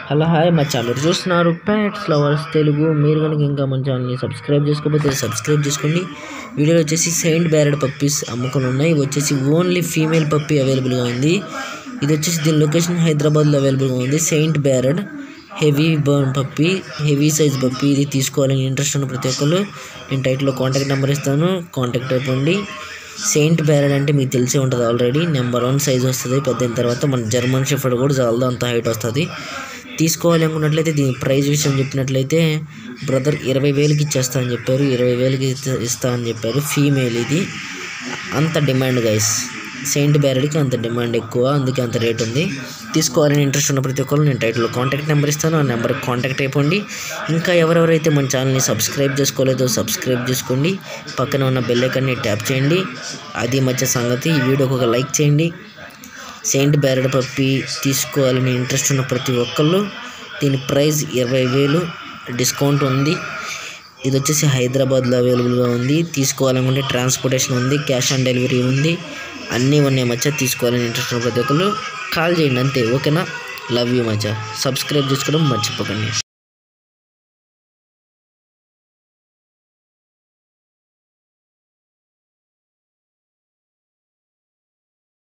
Hello hi మా channel చూస్తున్నారు pets lovers Telugu. మీరు కనుక ఇంకా మన ఛానల్ని సబ్స్క్రైబ్ చేసుకోకపోతే సబ్స్క్రైబ్ చేసుకోండి. వీడియోలో వచ్చేసి సెయింట్ బ్యారెడ్ పప్పీస్ అమ్ముకొని ఉన్నాయి. ఇవి వచ్చేసి ఓన్లీ ఫీమేల్ పప్పీ అవైలబుల్గా ఉంది. ఇది వచ్చేసి దీని లొకేషన్ హైదరాబాద్లో అవైలబుల్గా ఉంది. Saint Bernard heavy bone puppy, heavy size puppy. ఇది తీసుకోవాలని ఇంట్రెస్ట్ ఉన్న ప్రతి ఒక్కరు నేను టైటిల్లో కాంటాక్ట్ నెంబర్ ఇస్తాను, కాంటాక్ట్ అయిపోండి. సెయింట్ బ్యారెడ్ అంటే మీకు తెలిసే ఉంటుంది ఆల్రెడీ. నెంబర్ 1 సైజ్ వస్తుంది. పెద్ద తర్వాత మన జర్మన్ షెఫర్డ్ కూడా చాలా అంత హైట్ వస్తుంది. తీసుకోవాలి అనుకున్నట్లయితే దీని ప్రైస్ విషయం చెప్పినట్లయితే బ్రదర్ 20,000కి ఇచ్చేస్తా అని చెప్పారు. 20,000కి ఇస్తా అని చెప్పారు. ఫీమేల్ ఇది. అంత డిమాండ్ గైస్, సెయింట్ బ్యారెడ్కి అంత డిమాండ్ ఎక్కువ, అందుకే అంత రేట్ ఉంది. తీసుకోవాలని ఇంట్రెస్ట్ ఉన్న ప్రతి ఒక్కరు నేను టైటిల్లో కాంటాక్ట్ నెంబర్ ఇస్తాను, ఆ నెంబర్కి కాంటాక్ట్ అయిపోండి. ఇంకా ఎవరెవరైతే మన ఛానల్ని సబ్స్క్రైబ్ చేసుకోలేదో సబ్స్క్రైబ్ చేసుకోండి. పక్కన ఉన్న బెల్ ఐకాన్ని ట్యాప్ చేయండి. అది మధ్య సంగతి. ఈ వీడియోకి ఒక లైక్ చేయండి. సెయింట్ బ్యారెడ్ పప్పీ తీసుకోవాలని ఇంట్రెస్ట్ ఉన్న ప్రతి ఒక్కళ్ళు దీని ప్రైస్ 20,000 డిస్కౌంట్ ఉంది. ఇది వచ్చేసి హైదరాబాద్లో అవైలబుల్గా ఉంది. తీసుకోవాలనుకుంటే ట్రాన్స్పోర్టేషన్ ఉంది, క్యాష్ ఆన్ డెలివరీ ఉంది, అన్నీ ఉన్నాయి మచ్చా. తీసుకోవాలని ఇంట్రెస్ట్ ఉన్న ప్రతి ఒక్కళ్ళు కాల్ చేయండి అంతే, ఓకేనా? Love you Maccha. సబ్స్క్రైబ్ చేసుకోవడం మర్చిపోకండి.